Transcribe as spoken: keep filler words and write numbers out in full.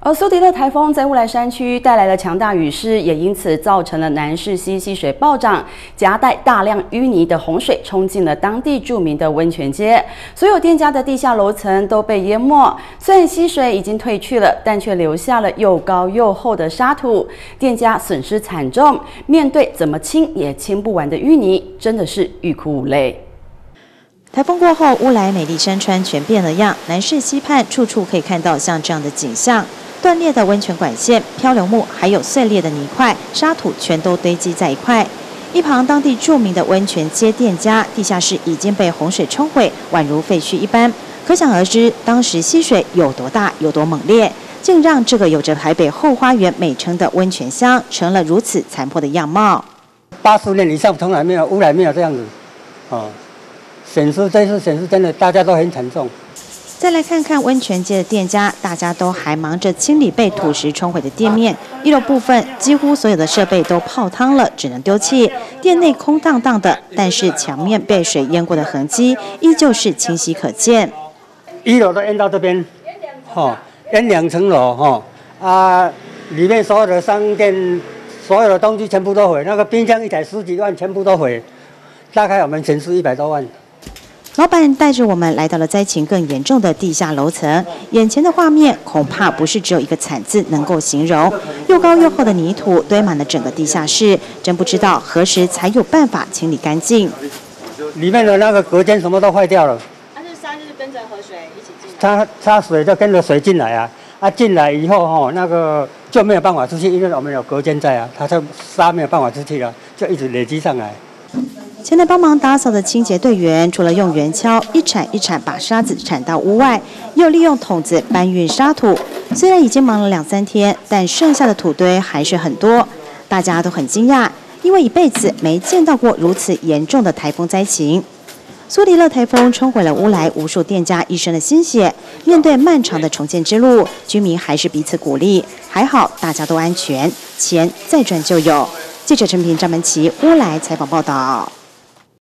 而苏迪勒台风在乌来山区带来了强大雨势，也因此造成了南势溪溪水暴涨，夹带大量淤泥的洪水冲进了当地著名的温泉街，所有店家的地下楼层都被淹没。虽然溪水已经退去了，但却留下了又高又厚的沙土，店家损失惨重。面对怎么清也清不完的淤泥，真的是欲哭无泪。 台风过后，乌来美丽山川全变了样，南势溪畔处处可以看到像这样的景象：断裂的温泉管线、漂流木，还有碎裂的泥块、沙土，全都堆积在一块。一旁当地著名的温泉街店家，地下室已经被洪水冲毁，宛如废墟一般。可想而知，当时溪水有多大、有多猛烈，竟让这个有着台北后花园美称的温泉乡，成了如此残破的样貌。 八十年以上从来没有乌来没有这样子，哦。 显示这次显示真的大家都很沉重。 再来看看温泉街的店家，大家都还忙着清理被土石冲毁的店面。一楼部分几乎所有的设备都泡汤了，只能丢弃。店内空荡荡的，但是墙面被水淹过的痕迹依旧是清晰可见。 一楼都淹到这边，哈、哦，淹两层楼哈、哦、啊，里面所有的商店、所有的东西全部都毁，那个冰箱一台十几万全部都毁，大概我们损失一百多万。 老板带着我们来到了灾情更严重的地下楼层，眼前的画面恐怕不是只有一个惨字能够形容。又高又厚的泥土堆满了整个地下室，真不知道何时才有办法清理干净。 里面的那个隔间什么都坏掉了。 它是沙就是跟着河水一起进来。 它它水就跟着水进来啊，啊进来以后哈、哦，那个就没有办法出去，因为我们有隔间在啊，它就沙没有办法出去了，就一直累积上来。 前来帮忙打扫的清洁队员，除了用圆锹一铲一铲把沙子铲到屋外，又利用桶子搬运沙土。虽然已经忙了两三天，但剩下的土堆还是很多。大家都很惊讶，因为一辈子没见到过如此严重的台风灾情。苏迪勒台风冲毁了乌来无数店家一生的心血。面对漫长的重建之路，居民还是彼此鼓励。还好大家都安全，钱再赚就有。记者陈平、张文琪乌来采访报道。